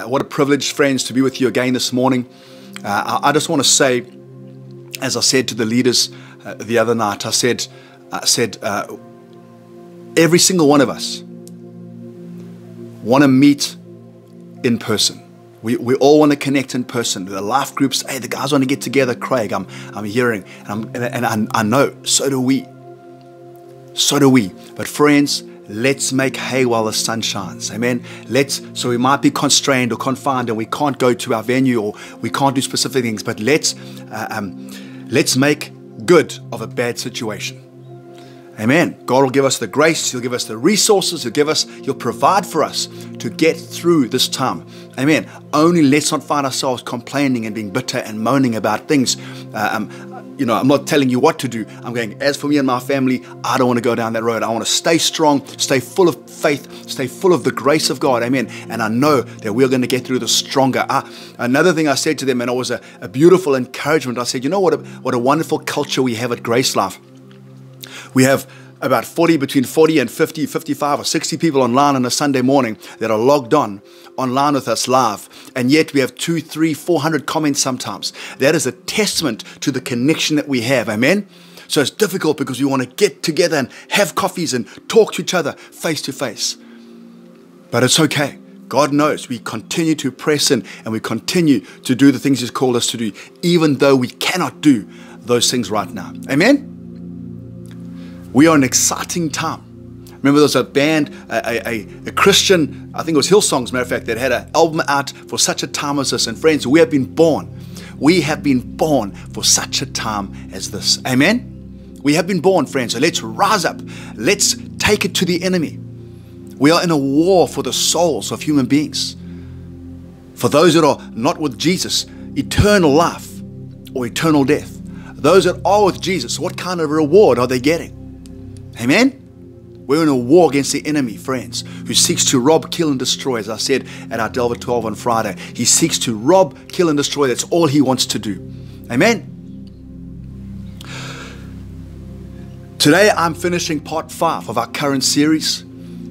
What a privilege, friends, to be with you again this morning. I just want to say, as I said to the leaders the other night, I said, every single one of us want to meet in person. We all want to connect in person. The life groups, hey, the guys want to get together. Craig, I'm hearing, and I know, so do we. So do we. But friends, let's make hay while the sun shines. Amen. So we might be constrained or confined and we can't go to our venue or we can't do specific things, but let's make good of a bad situation. Amen. God will give us the grace. He'll give us the resources. He'll provide for us to get through this time. Amen. Only let's not find ourselves complaining and being bitter and moaning about things. I'm not telling you what to do. I'm going, as for me and my family, I don't want to go down that road. I want to stay strong, stay full of faith, stay full of the grace of God. Amen. And I know that we're going to get through this stronger. Another thing I said to them, and it was a beautiful encouragement. I said, you know what a wonderful culture we have at Grace Life. We have about between 40 and 50, 55 or 60 people online on a Sunday morning that are logged online with us live. And yet we have 200, 300, 400 comments sometimes. That is a testament to the connection that we have. Amen. So it's difficult because we want to get together and have coffees and talk to each other face to face. But it's okay. God knows we continue to press in and we continue to do the things He's called us to do, even though we cannot do those things right now. Amen. We are in an exciting time. Remember, there was a band, a Christian, I think it was Hillsong, as a matter of fact, that had an album out for such a time as this. And friends, we have been born. We have been born for such a time as this. Amen? We have been born, friends. So let's rise up. Let's take it to the enemy. We are in a war for the souls of human beings. For those that are not with Jesus, eternal life or eternal death. Those that are with Jesus, what kind of reward are they getting? Amen? We're in a war against the enemy, friends, who seeks to rob, kill, and destroy. As I said at our Delver 12 on Friday, he seeks to rob, kill, and destroy. That's all he wants to do. Amen? Today, I'm finishing part 5 of our current series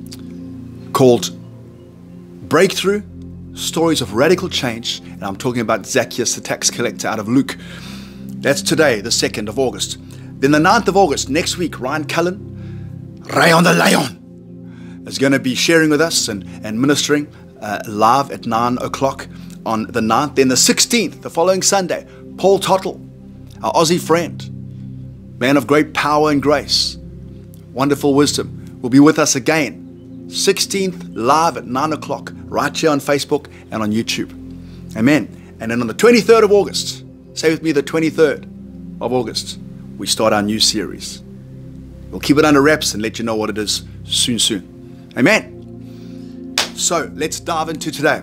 called Breakthrough, Stories of Radical Change. And I'm talking about Zacchaeus, the tax collector out of Luke. That's today, the 2nd of August. Then the 9th of August, next week, Ryan Cullen, Ray on the Lion, is going to be sharing with us and ministering live at 9 o'clock on the 9th. Then the 16th, the following Sunday, Paul Tottle, our Aussie friend, man of great power and grace, wonderful wisdom, will be with us again. 16th, live at 9 o'clock, right here on Facebook and on YouTube. Amen. And then on the 23rd of August, say with me, the 23rd of August, we start our new series. We'll keep it under wraps and let you know what it is soon. Amen. So let's dive into today.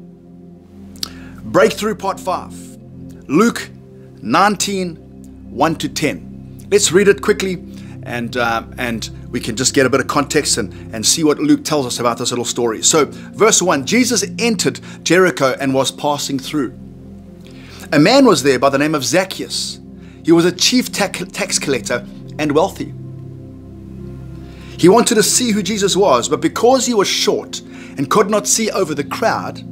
Breakthrough part 5. Luke 19, 1 to 10. Let's read it quickly and we can just get a bit of context and see what Luke tells us about this little story. So verse 1, Jesus entered Jericho and was passing through. A man was there by the name of Zacchaeus. He was a chief tax collector and wealthy. He wanted to see who Jesus was, but because he was short and could not see over the crowd,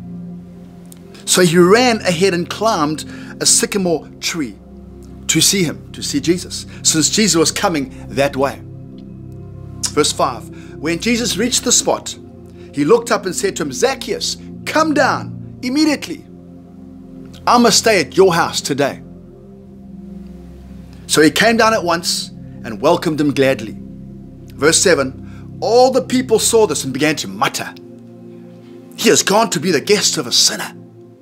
so he ran ahead and climbed a sycamore tree to see him, to see Jesus, since Jesus was coming that way. Verse 5, when Jesus reached the spot, he looked up and said to him, Zacchaeus, come down immediately. I must stay at your house today. So he came down at once and welcomed him gladly. Verse 7, all the people saw this and began to mutter, he has gone to be the guest of a sinner.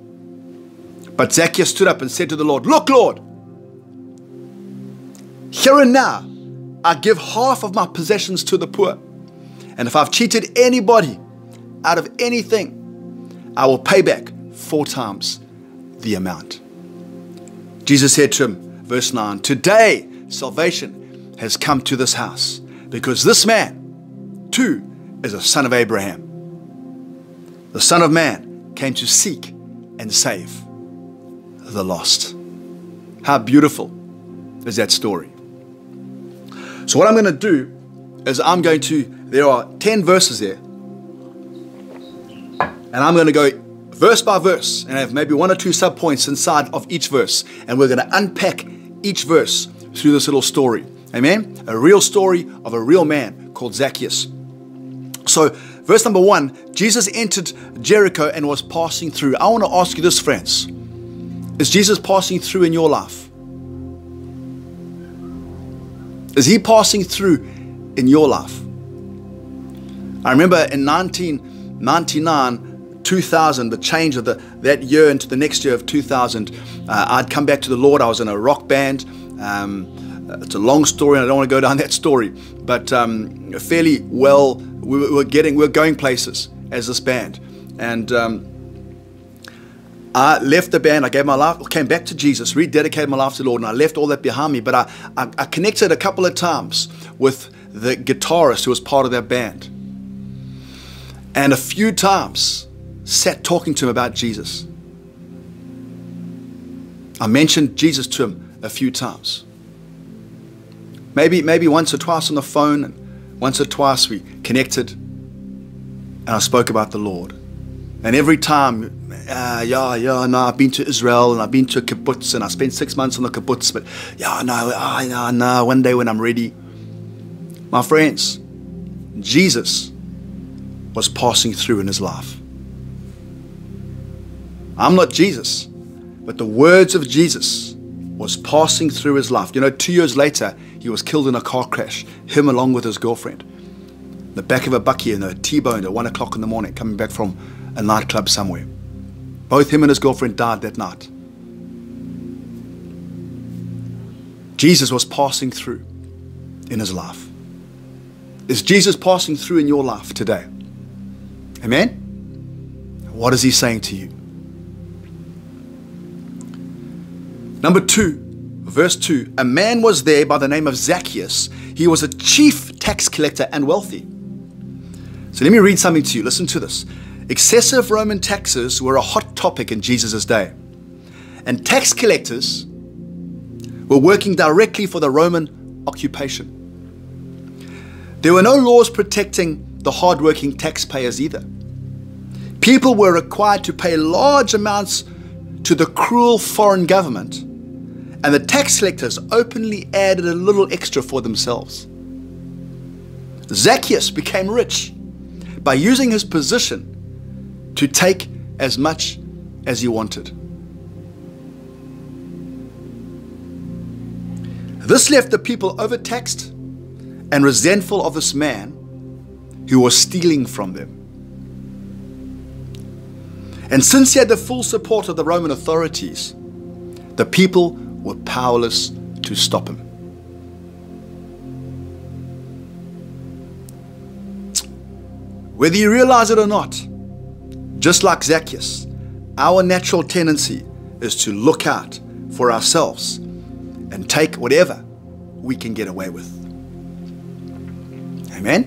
But Zacchaeus stood up and said to the Lord, look, Lord, here and now I give half of my possessions to the poor. And if I've cheated anybody out of anything, I will pay back 4 times the amount. Jesus said to him, verse 9, today salvation has come to this house, because this man too is a son of Abraham. The Son of Man came to seek and save the lost. How beautiful is that story? So what I'm going to do is there are 10 verses there, and I'm going to go verse by verse, and I have maybe one or two subpoints inside of each verse, and we're going to unpack each verse through this little story. Amen? A real story of a real man called Zacchaeus. So, verse number 1, Jesus entered Jericho and was passing through. I want to ask you this, friends. Is Jesus passing through in your life? Is he passing through in your life? I remember in 1999, 2000, the change of that year into the next year of 2000, I'd come back to the Lord. I was in a rock band. It's a long story, and I don't want to go down that story, but fairly well, we're going places as this band. And I left the band, I gave my life, came back to Jesus, rededicated my life to the Lord, and I left all that behind me. But I connected a couple of times with the guitarist who was part of that band. And a few times sat talking to him about Jesus. I mentioned Jesus to him a few times. Maybe once or twice on the phone, and once or twice we connected, and I spoke about the Lord. And every time, I've been to Israel, and I've been to a kibbutz, and I spent 6 months on the kibbutz, but one day when I'm ready. My friends, Jesus was passing through in his life. I'm not Jesus, but the words of Jesus was passing through his life. 2 years later, he was killed in a car crash, him along with his girlfriend. The back of a bucky and a T-boned at 1 o'clock in the morning, coming back from a nightclub somewhere. Both him and his girlfriend died that night. Jesus was passing through in his life. Is Jesus passing through in your life today? Amen? What is he saying to you? Number 2, verse 2, a man was there by the name of Zacchaeus. He was a chief tax collector and wealthy. So let me read something to you. Listen to this. Excessive Roman taxes were a hot topic in Jesus' day. And tax collectors were working directly for the Roman occupation. There were no laws protecting the hard-working taxpayers either. People were required to pay large amounts to the cruel foreign government, and the tax collectors openly added a little extra for themselves. Zacchaeus became rich by using his position to take as much as he wanted. This left the people overtaxed and resentful of this man who was stealing from them. And since he had the full support of the Roman authorities, the people were powerless to stop him. Whether you realize it or not, just like Zacchaeus, our natural tendency is to look out for ourselves and take whatever we can get away with. Amen?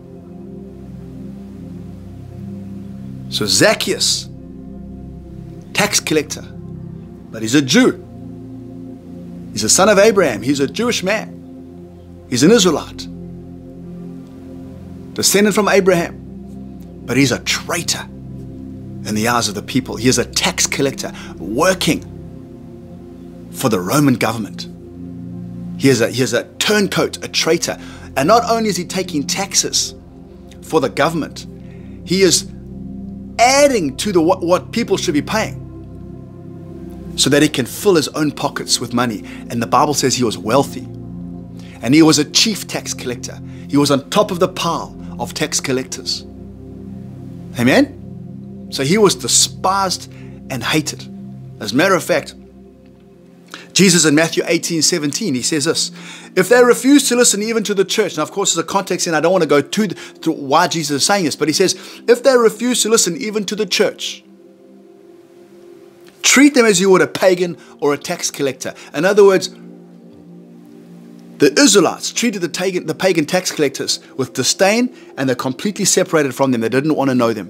So Zacchaeus, tax collector, but he's a Jew. He's a son of Abraham. He's a Jewish man. He's an Israelite, descended from Abraham, but he's a traitor in the eyes of the people. He is a tax collector working for the Roman government. He is a turncoat, a traitor. And not only is he taking taxes for the government, he is adding to what people should be paying so that he can fill his own pockets with money. And the Bible says he was wealthy. And he was a chief tax collector. He was on top of the pile of tax collectors. Amen? So he was despised and hated. As a matter of fact, Jesus in Matthew 18:17, he says this, if they refuse to listen even to the church, and of course there's a context, and I don't want to go to why Jesus is saying this, but he says, if they refuse to listen even to the church, treat them as you would a pagan or a tax collector. In other words, the Israelites treated the pagan tax collectors with disdain, and they're completely separated from them. They didn't want to know them.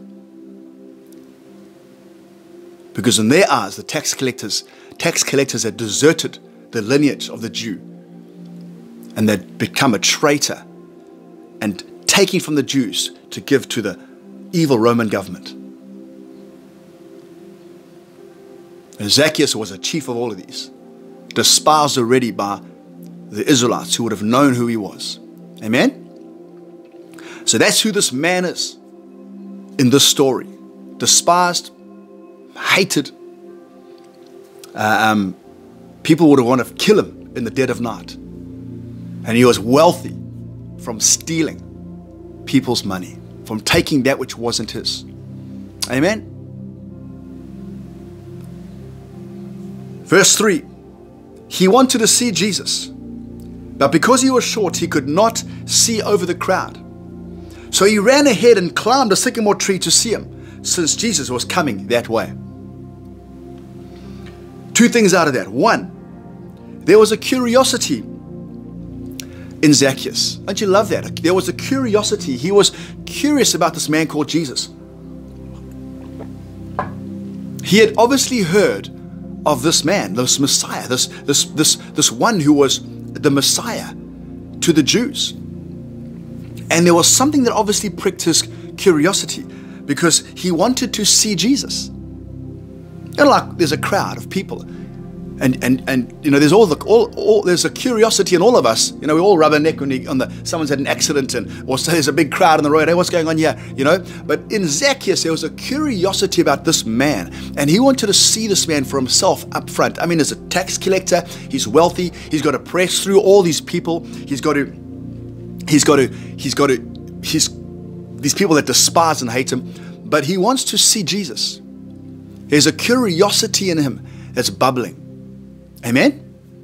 Because in their eyes, the tax collectors had deserted the lineage of the Jew. And they'd become a traitor and taking from the Jews to give to the evil Roman government. And Zacchaeus was a chief of all of these, despised already by the Israelites who would have known who he was. Amen? So that's who this man is in this story. Despised, hated. People would have wanted to kill him in the dead of night. And he was wealthy from stealing people's money, from taking that which wasn't his. Amen? Verse 3. He wanted to see Jesus, but because he was short, he could not see over the crowd. So he ran ahead and climbed a sycamore tree to see him, since Jesus was coming that way. Two things out of that. One, there was a curiosity in Zacchaeus. Don't you love that? There was a curiosity. He was curious about this man called Jesus. He had obviously heard of this man, this Messiah, this one who was the Messiah to the Jews. And there was something that obviously pricked his curiosity, because he wanted to see Jesus. And like there's a crowd of people, and you know, there's a curiosity in all of us. You know, we all rub our neck when someone's had an accident, or so there's a big crowd on the road. Hey, what's going on here? You know, but in Zacchaeus there was a curiosity about this man, and he wanted to see this man for himself up front. I mean, as a tax collector, he's wealthy. He's got to press through all these people. He's these people that despise and hate him, but he wants to see Jesus. There's a curiosity in him that's bubbling. Amen?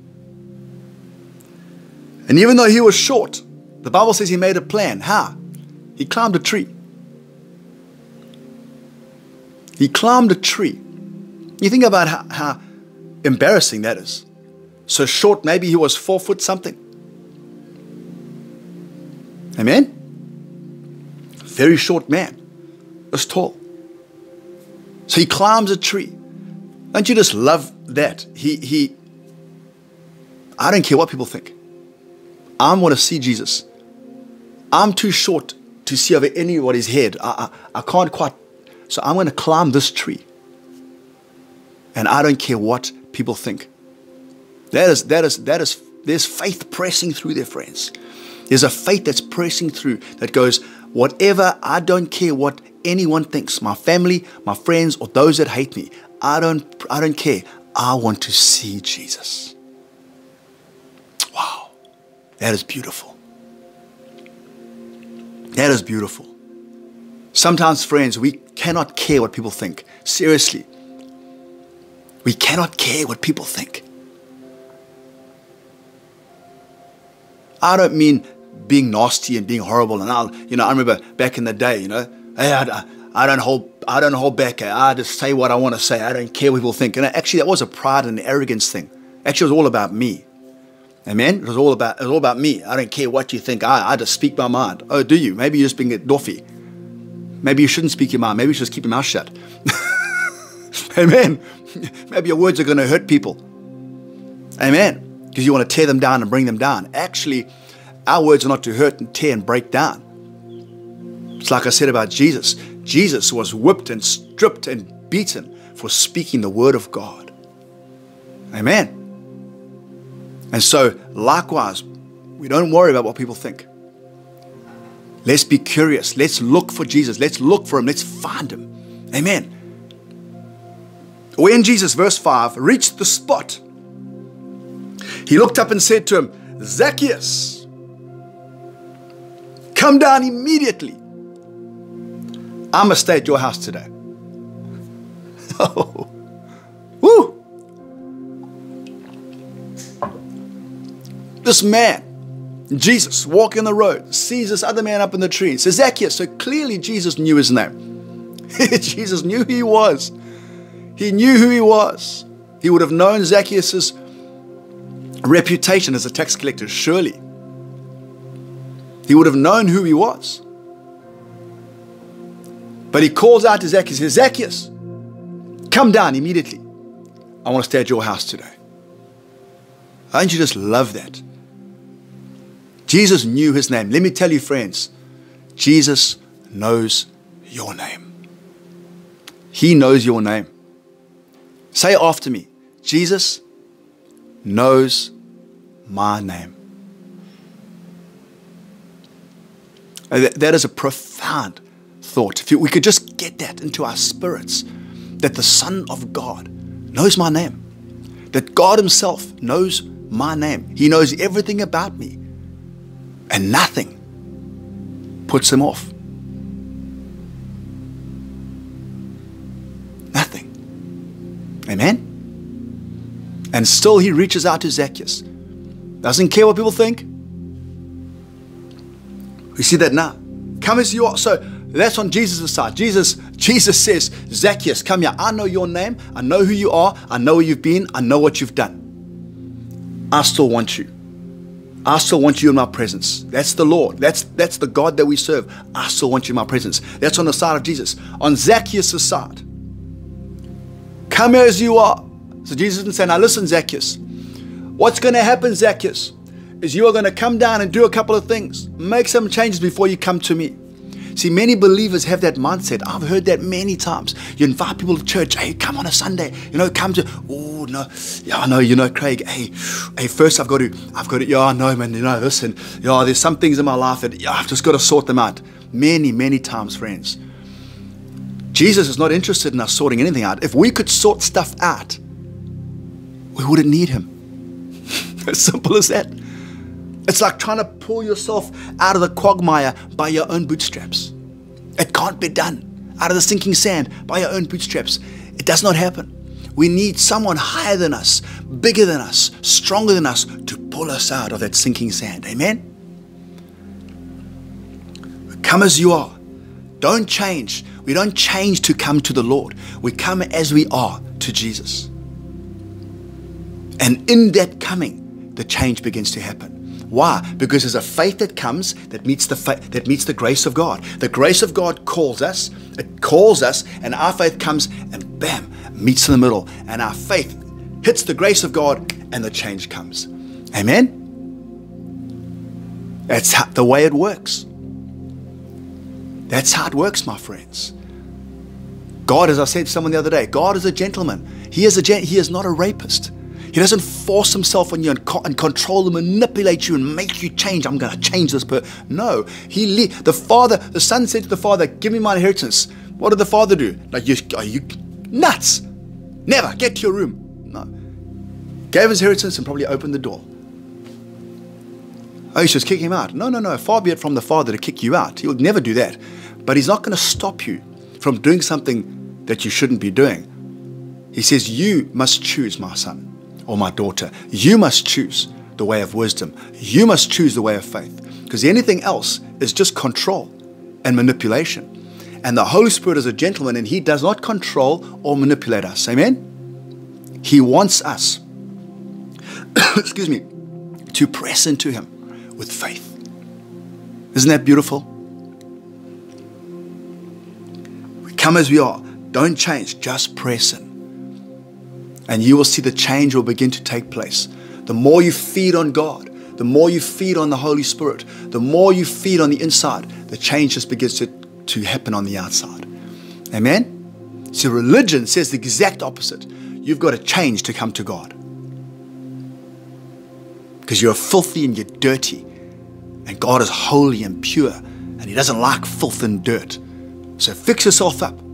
And even though he was short, the Bible says he made a plan. How? He climbed a tree. He climbed a tree. You think about how embarrassing that is. So short, maybe he was 4 foot something. Amen? Very short man. This tall. So he climbs a tree. Don't you just love that? I don't care what people think. I want to see Jesus. I'm too short to see over anybody's head. I can't quite. So I'm going to climb this tree. And I don't care what people think. There's faith pressing through there, friends. There's a faith that's pressing through that goes, whatever, I don't care what anyone thinks, my family, my friends, or those that hate me. I don't care. I want to see Jesus. Wow. That is beautiful. That is beautiful. Sometimes, friends, we cannot care what people think. Seriously. We cannot care what people think. I don't mean being nasty and being horrible. And I remember back in the day, hey, I don't hold back. I just say what I want to say. I don't care what people think. And actually, that was a pride and arrogance thing. Actually, it was all about me. Amen? It was all about me. I don't care what you think. I just speak my mind. Oh, do you? Maybe you're just being doffy. Maybe you shouldn't speak your mind. Maybe you should just keep your mouth shut. Amen. Maybe your words are going to hurt people. Amen. Because you want to tear them down and bring them down. Actually, our words are not to hurt and tear and break down. It's like I said about Jesus. Jesus was whipped and stripped and beaten for speaking the word of God. Amen. And so, likewise, we don't worry about what people think. Let's be curious. Let's look for Jesus. Let's look for him. Let's find him. Amen. When Jesus, verse 5, reached the spot, he looked up and said to him, Zacchaeus, come down immediately. I must stay at your house today. Oh, woo! This man, Jesus, walking the road, sees this other man up in the tree. Says, Zacchaeus. So clearly Jesus knew his name. Jesus knew who he was. He knew who he was. He would have known Zacchaeus' reputation as a tax collector, surely. He would have known who he was. But he calls out to Zacchaeus, says, Zacchaeus, come down immediately. I want to stay at your house today. Don't you just love that? Jesus knew his name. Let me tell you, friends, Jesus knows your name. He knows your name. Say after me, Jesus knows my name. That is a profound thought. If we could just get that into our spirits, that the Son of God knows my name, that God himself knows my name. He knows everything about me, and nothing puts him off. Nothing. Amen? And still he reaches out to Zacchaeus. Doesn't care what people think. We see that now. Come as you are. So that's on Jesus' side. Jesus says, Zacchaeus, come here. I know your name. I know who you are. I know where you've been. I know what you've done. I still want you. I still want you in my presence. That's the Lord. That's the God that we serve. I still want you in my presence. That's on the side of Jesus. On Zacchaeus' side, come here as you are. So Jesus didn't say, now listen, Zacchaeus. What's going to happen, Zacchaeus, is you are going to come down and do a couple of things. Make some changes before you come to me. See, many believers have that mindset. I've heard that many times. You invite people to church. Hey, come on a Sunday. Come to, oh, no. Yeah, I know, Craig. Hey, first I've got to, yeah, I know, man, listen. Yeah, there's some things in my life that, I've just got to sort them out. Many, many times, friends. Jesus is not interested in us sorting anything out. If we could sort stuff out, we wouldn't need him. As simple as that. It's like trying to pull yourself out of the quagmire by your own bootstraps. It can't be done. Out of the sinking sand by your own bootstraps. It does not happen. We need someone higher than us, bigger than us, stronger than us to pull us out of that sinking sand. Amen? Come as you are. Don't change. We don't change to come to the Lord. We come as we are to Jesus. And in that coming, the change begins to happen. Why? Because there's a faith that comes that meets the grace of God. The grace of God calls us. It calls us, and our faith comes and bam, meets in the middle. And our faith hits the grace of God, and the change comes. Amen? That's the way it works. That's how it works, my friends. God, as I said to someone the other day, God is a gentleman. He is not a rapist. He doesn't force himself on you and control and manipulate you and make you change. I'm going to change this person. No. The son said to the father, give me my inheritance. What did the father do? Like, are you nuts? Never. Get to your room. No. Gave his inheritance and probably opened the door. Oh, he's just kicking him out. No. Far be it from the father to kick you out. He will never do that. But he's not going to stop you from doing something that you shouldn't be doing. He says, you must choose, my son. Or my daughter, you must choose the way of wisdom. You must choose the way of faith. Because anything else is just control and manipulation. And the Holy Spirit is a gentleman, and he does not control or manipulate us. Amen? He wants us, excuse me, to press into him with faith. Isn't that beautiful? We come as we are. Don't change, just press in. And you will see the change will begin to take place. The more you feed on God, the more you feed on the Holy Spirit, the more you feed on the inside, the change just begins to happen on the outside. Amen? So religion says the exact opposite. You've got to change to come to God. Because you're filthy and you're dirty. And God is holy and pure. And he doesn't like filth and dirt. So fix yourself up.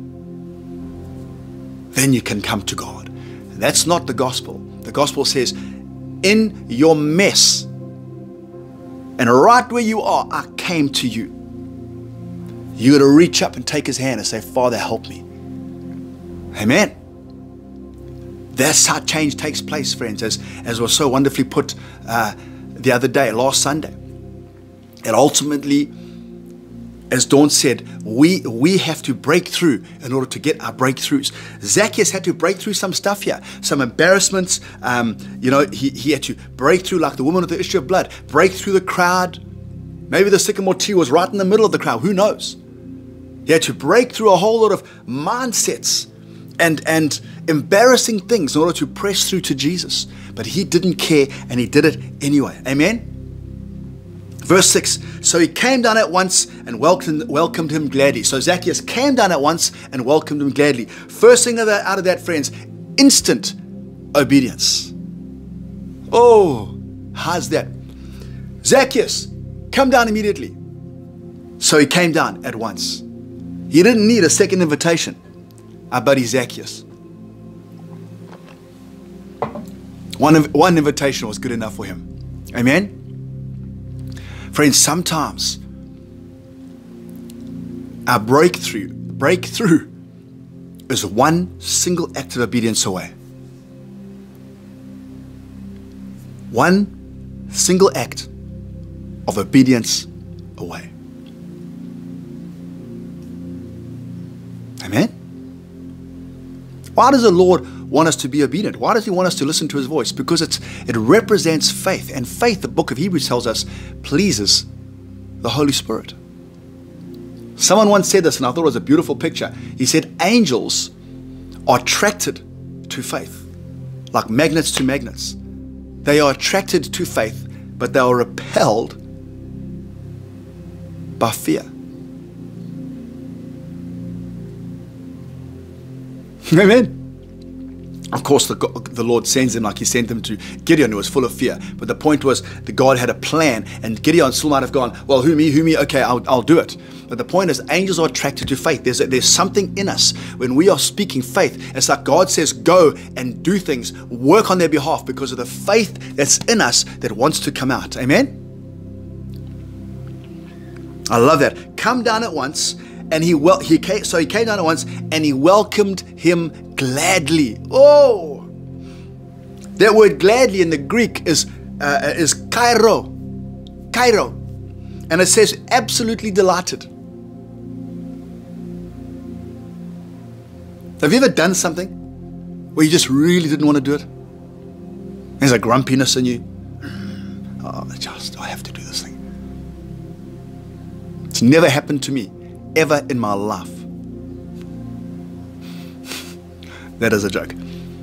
Then you can come to God. That's not the gospel. The gospel says, in your mess, and right where you are, I came to you. You got to reach up and take his hand and say, Father, help me. Amen. That's how change takes place, friends, as was so wonderfully put the other day, last Sunday. And ultimately, as Dawn said, we have to break through in order to get our breakthroughs. Zacchaeus had to break through some stuff here, some embarrassments. He had to break through, like the woman with the issue of blood, break through the crowd. Maybe the sycamore tree was right in the middle of the crowd. Who knows? He had to break through a whole lot of mindsets and embarrassing things in order to press through to Jesus. But he didn't care, and he did it anyway. Amen? Verse 6, so he came down at once and welcomed him gladly. So Zacchaeus came down at once and welcomed him gladly. First thing out of that, friends, Instant obedience. Oh, how's that? Zacchaeus, come down immediately. So he came down at once. He didn't need a second invitation. Our buddy Zacchaeus. One invitation was good enough for him. Amen? Friends, sometimes our breakthrough is one single act of obedience away. One single act of obedience away. Amen? Why does the Lord want us to be obedient? Why does He want us to listen to His voice? Because it represents faith. And faith, the book of Hebrews tells us, pleases the Holy Spirit. Someone once said this, and I thought it was a beautiful picture. He said, angels are attracted to faith, like magnets to magnets. They are attracted to faith, but they are repelled by fear. Amen. Of course, the Lord sends him like He sent him to Gideon, who was full of fear. But the point was, the God had a plan, and Gideon still might have gone, well, who me? Okay, I'll do it. But the point is, angels are attracted to faith. There's something in us when we are speaking faith. It's like God says, go and do things, work on their behalf because of the faith that's in us that wants to come out. Amen? I love that. Come down at once. And he came down at once, and he welcomed him gladly. Oh, that word gladly in the Greek is kairo, and it says absolutely delighted. Have you ever done something where you just really didn't want to do it? There's a grumpiness in you. Oh, I have to do this thing. It's never happened to me ever in my life. That is a joke.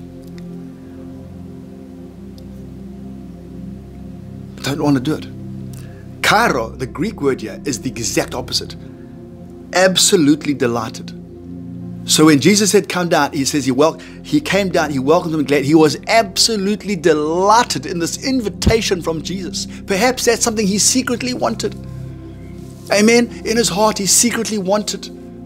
Don't want to do it. Kairo, the Greek word here, is the exact opposite. Absolutely delighted. So when Jesus said, come down, he says he came down, he welcomed them glad. He was absolutely delighted in this invitation from Jesus. Perhaps that's something he secretly wanted. Amen. In his heart, he secretly wanted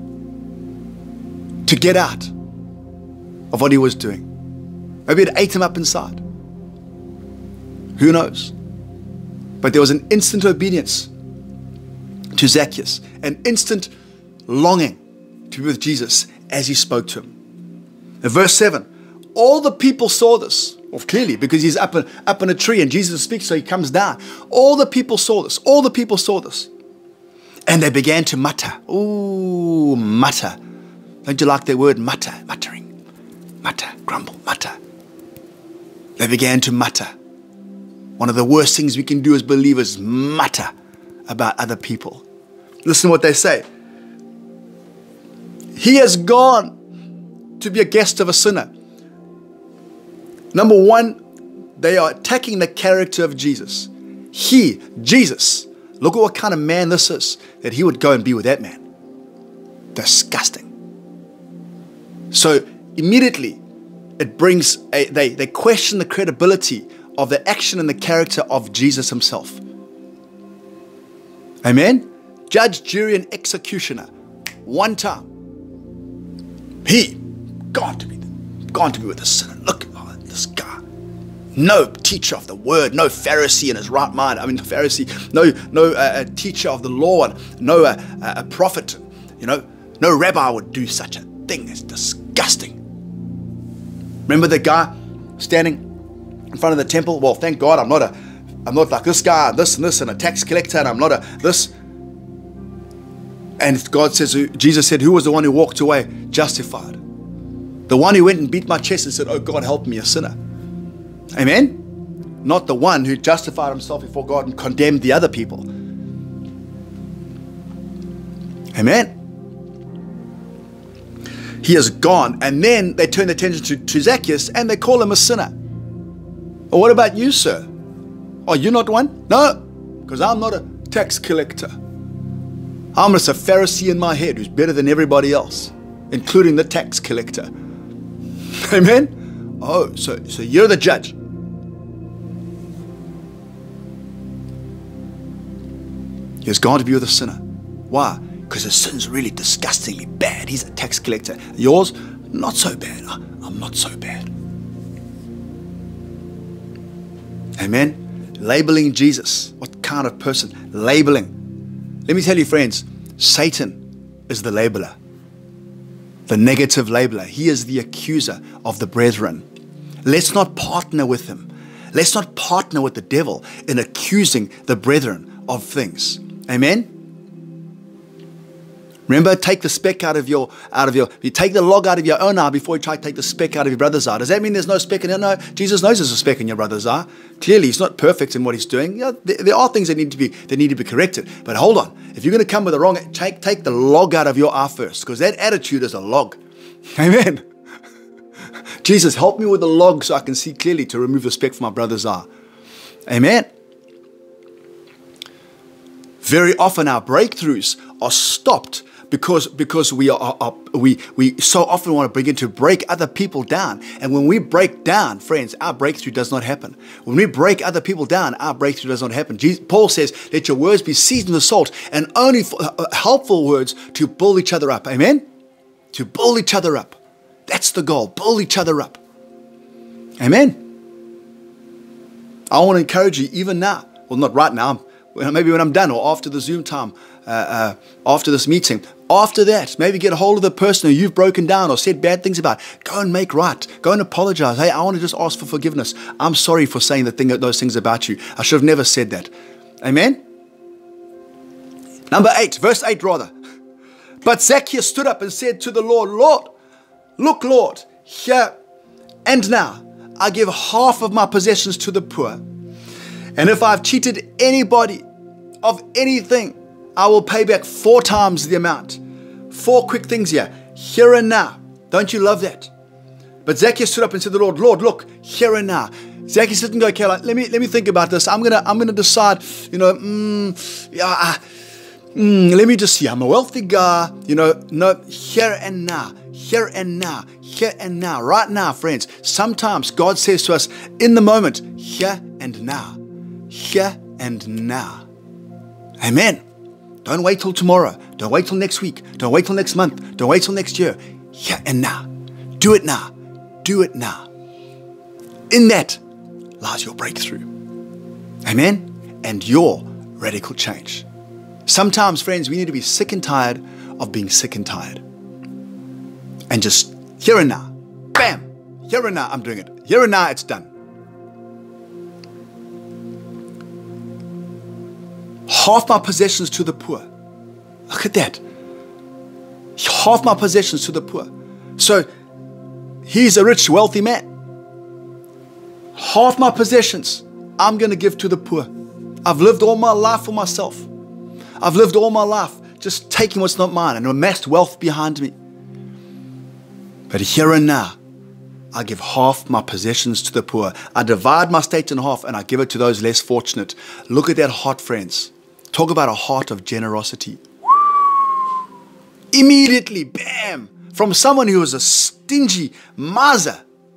to get out of what he was doing. Maybe it ate him up inside. Who knows? But there was an instant obedience to Zacchaeus, an instant longing to be with Jesus as he spoke to him. In verse 7, all the people saw this. Well, clearly, because he's up in a tree and Jesus speaks, so he comes down. All the people saw this. All the people saw this. And they began to mutter. Ooh, mutter. Don't you like that word, mutter? Muttering. Mutter, grumble, mutter. They began to mutter. One of the worst things we can do as believers, mutter about other people. Listen to what they say. He has gone to be a guest of a sinner. Number one, they are attacking the character of Jesus. Jesus, look at what kind of man this is, that he would go and be with that man. Disgusting. So immediately, it brings, they question the credibility of the action and the character of Jesus himself. Amen? Judge, jury, and executioner. One time. He gone to be with the sinner. Look at this guy. No teacher of the word, no Pharisee in his right mind. I mean, Pharisee, no teacher of the law, and no a prophet. No rabbi would do such a thing. It's disgusting. Remember the guy standing in front of the temple? Well, thank God I'm not like this guy, this and this, and a tax collector, and I'm not this. And God says, Jesus said, who was the one who walked away justified? The one who went and beat my chest and said, oh God, help me, a sinner. Amen? Not the one who justified himself before God and condemned the other people. Amen? He is gone. And then they turn their attention to Zacchaeus and they call him a sinner. Well, what about you, sir? Are you not one? No, because I'm not a tax collector. I'm just a Pharisee in my head who's better than everybody else, including the tax collector. Amen? Oh, so you're the judge. He has gone to be with a sinner. Why? Because his sin's really disgustingly bad. He's a tax collector. Yours, not so bad. I'm not so bad. Amen? Labeling Jesus. What kind of person? Labeling. Let me tell you, friends, Satan is the labeler. The negative labeler. He is the accuser of the brethren. Let's not partner with him. Let's not partner with the devil in accusing the brethren of things. Amen? Remember, take the speck out of your, you take the log out of your own eye before you try to take the speck out of your brother's eye. Does that mean there's no speck in your? No, Jesus knows there's a speck in your brother's eye. Clearly, he's not perfect in what he's doing. You know, there are things that need to be corrected. But hold on, if you're going to come with the wrong, take the log out of your eye first, because that attitude is a log. Amen. Jesus, help me with the log so I can see clearly to remove the speck from my brother's eye. Amen. Very often our breakthroughs are stopped because we so often want to begin to break other people down. And when we break down, friends, our breakthrough does not happen. When we break other people down, our breakthrough does not happen. Paul says, let your words be seasoned with salt, and only helpful words to build each other up. Amen? To build each other up. That's the goal. Build each other up. Amen? I want to encourage you even now. Well, not right now. Maybe when I'm done, or after the Zoom time, after this meeting. After that, maybe get a hold of the person who you've broken down or said bad things about. Go and make right. Go and apologize. Hey, I want to just ask for forgiveness. I'm sorry for saying those things about you. I should have never said that. Amen? Number 8, verse 8 rather. But Zacchaeus stood up and said to the Lord, Lord, look, Lord, here and now I give half of my possessions to the poor. And if I've cheated anybody of anything, I will pay back 4 times the amount. 4 quick things here and now. Don't you love that? But Zacchaeus stood up and said to the Lord, Lord, look, here and now. Zacchaeus didn't go, okay, let me think about this. I'm gonna decide, let me just see. I'm a wealthy guy, no, here and now, here and now, here and now, right now, friends. Sometimes God says to us in the moment, here and now. Here and now. Amen. Don't wait till tomorrow. Don't wait till next week. Don't wait till next month. Don't wait till next year. Here and now. Do it now. Do it now. In that lies your breakthrough. Amen. And your radical change. Sometimes, friends, we need to be sick and tired of being sick and tired. And just here and now. Bam. Here and now I'm doing it. Here and now it's done. Half my possessions to the poor. Look at that. Half my possessions to the poor. So he's a rich, wealthy man. Half my possessions I'm going to give to the poor. I've lived all my life for myself. I've lived all my life just taking what's not mine and amassed wealth behind me. But here and now, I give half my possessions to the poor. I divide my estate in half and I give it to those less fortunate. Look at that heart, friends. Talk about a heart of generosity. Immediately, bam, from someone who was a stingy miser,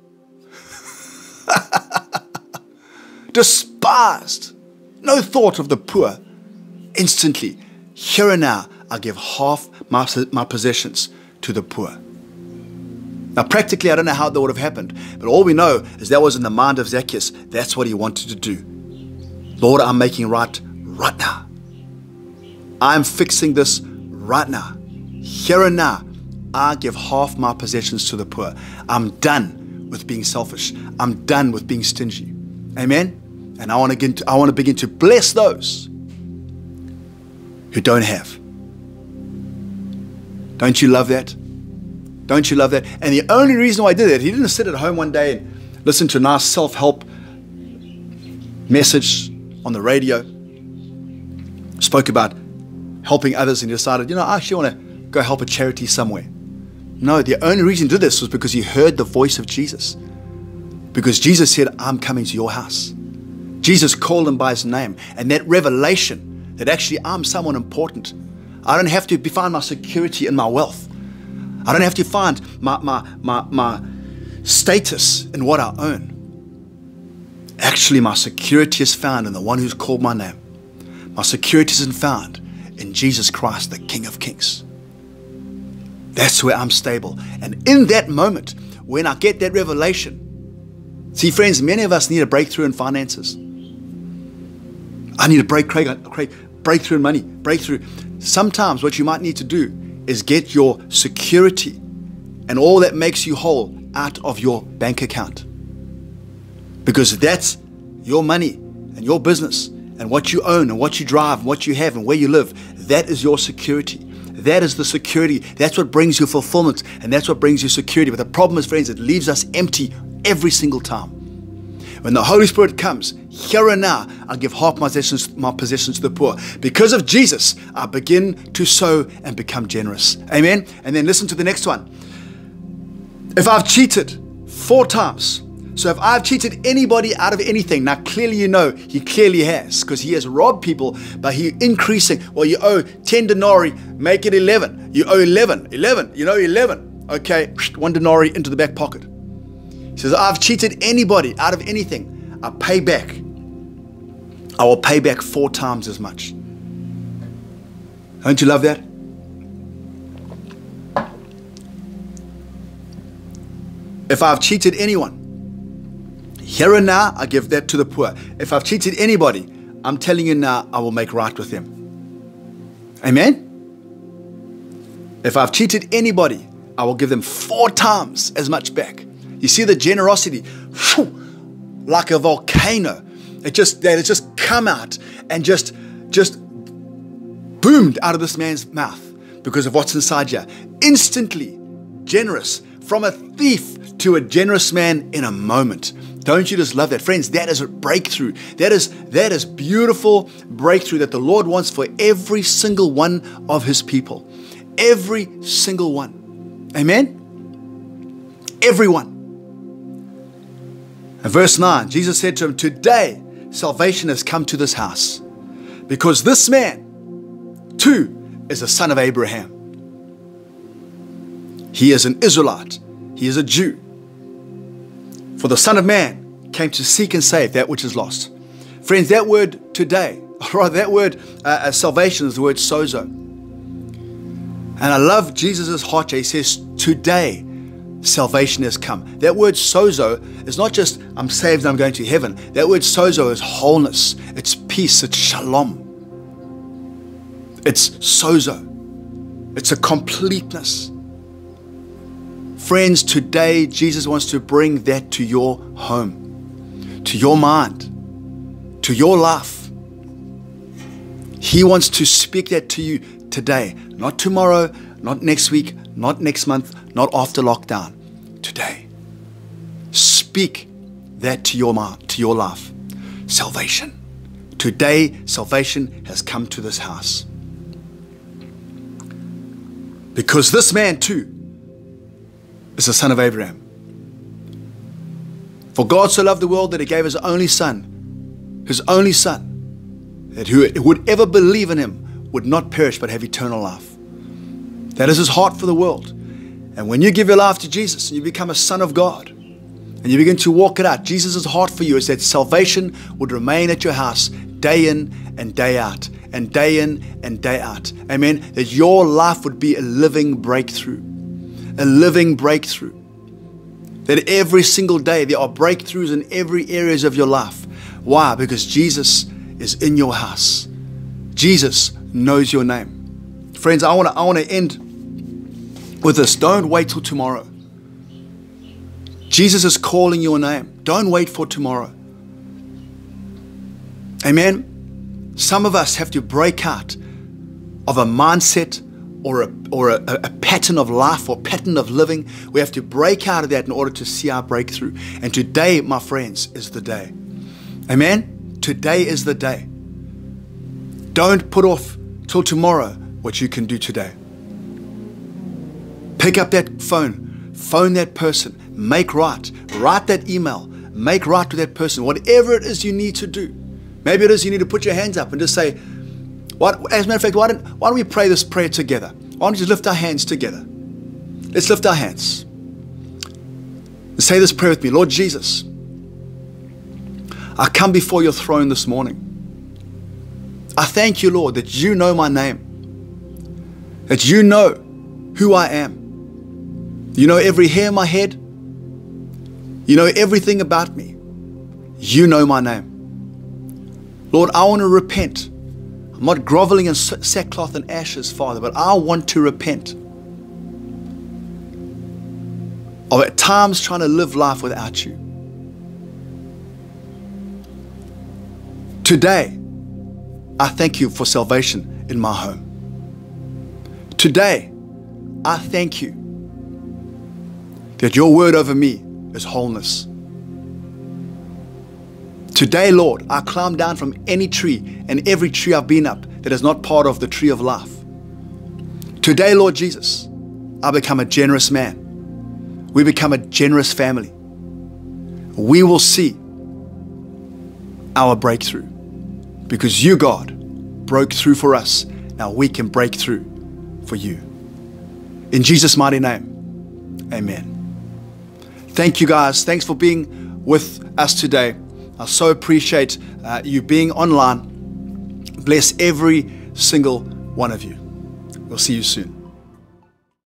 despised, no thought of the poor. Instantly, here and now, I give half my possessions to the poor. Now, practically, I don't know how that would have happened, but all we know is that was in the mind of Zacchaeus. That's what he wanted to do. Lord, I'm making right now. I'm fixing this right now. Here and now, I give half my possessions to the poor. I'm done with being selfish. I'm done with being stingy. Amen? And I want to begin to bless those who don't have. Don't you love that? Don't you love that? And the only reason why I did it, he didn't sit at home one day and listen to a nice self-help message on the radio, spoke about helping others, and he decided, I actually want to go help a charity somewhere. No, the only reason he did this was because he heard the voice of Jesus. Because Jesus said, I'm coming to your house. Jesus called him by his name. And that revelation that actually I'm someone important. I don't have to find my security in my wealth. I don't have to find my status in what I own. Actually, my security is found in the one who's called my name. My security isn't found in Jesus Christ, the King of Kings. That's where I'm stable. And in that moment, when I get that revelation, see friends, many of us need a breakthrough in finances. I need a breakthrough in money, breakthrough. Sometimes what you might need to do is get your security and all that makes you whole out of your bank account. Because that's your money and your business and what you own and what you drive and what you have and where you live. That is your security. That is the security. That's what brings you fulfillment, and that's what brings you security. But the problem is, friends, it leaves us empty every single time. When the Holy Spirit comes, here and now, I give half my possessions to the poor. Because of Jesus, I begin to sow and become generous. Amen? And then listen to the next one. If I've cheated 4 times, so if I've cheated anybody out of anything, now clearly you know he clearly has, because he has robbed people, but he increasing. Well, you owe 10 denarii, make it 11. You owe 11, you know 11. Okay, 1 denarii into the back pocket. He says, I've cheated anybody out of anything. I pay back. I will pay back 4 times as much. Don't you love that? If I've cheated anyone, here and now, I give that to the poor. If I've cheated anybody, I'm telling you now, I will make right with them. Amen? If I've cheated anybody, I will give them 4 times as much back. You see the generosity, like a volcano. It just come out and just boomed out of this man's mouth because of what's inside you. Instantly generous, from a thief to a generous man in a moment. Don't you just love that? Friends, that is a breakthrough. That is beautiful breakthrough that the Lord wants for every single one of his people. Every single one. Amen? Everyone. And verse 9, Jesus said to him, today salvation has come to this house, because this man too is a son of Abraham. He is an Israelite. He is a Jew. For the Son of Man came to seek and save that which is lost. Friends, that word today, or rather that word salvation is the word sozo. And I love Jesus' heart. He says, today salvation has come. That word sozo is not just I'm saved and I'm going to heaven. That word sozo is wholeness. It's peace. It's shalom. It's sozo. It's a completeness. Friends, today Jesus wants to bring that to your home, to your mind, to your life. He wants to speak that to you today, not tomorrow, not next week, not next month, not after lockdown. Today, speak that to your mind, to your life. Salvation. Today, salvation has come to this house. Because this man too is the son of Abraham. For God so loved the world that he gave his only son, that who would ever believe in him would not perish but have eternal life. That is his heart for the world. And when you give your life to Jesus and you become a son of God and you begin to walk it out, Jesus' heart for you is that salvation would remain at your house day in and day out, and day in and day out. Amen. That your life would be a living breakthrough. A living breakthrough. That every single day there are breakthroughs in every areas of your life. Why? Because Jesus is in your house. Jesus knows your name. Friends, I want to end with this. Don't wait till tomorrow. Jesus is calling your name. Don't wait for tomorrow. Amen. Some of us have to break out of a mindset or a pattern of life or pattern of living. We have to break out of that in order to see our breakthrough. And today, my friends, is the day. Amen? Today is the day. Don't put off till tomorrow what you can do today. Pick up that phone that person, make right, write that email, make right with that person, whatever it is you need to do. Maybe it is you need to put your hands up and just say, as a matter of fact, why don't we pray this prayer together? Why don't you lift our hands together? Let's lift our hands. Say this prayer with me. Lord Jesus, I come before your throne this morning. I thank you, Lord, that you know my name, that you know who I am. You know every hair on my head. You know everything about me. You know my name. Lord, I want to repent. I'm not groveling in sackcloth and ashes, Father, but I want to repent of at times trying to live life without you. Today, I thank you for salvation in my home. Today, I thank you that your word over me is wholeness. Today, Lord, I climb down from any tree and every tree I've been up that is not part of the tree of life. Today, Lord Jesus, I become a generous man. We become a generous family. We will see our breakthrough because you, God, broke through for us. Now we can break through for you. In Jesus' mighty name, amen. Thank you, guys. Thanks for being with us today. I so appreciate you being online. Bless every single one of you. We'll see you soon.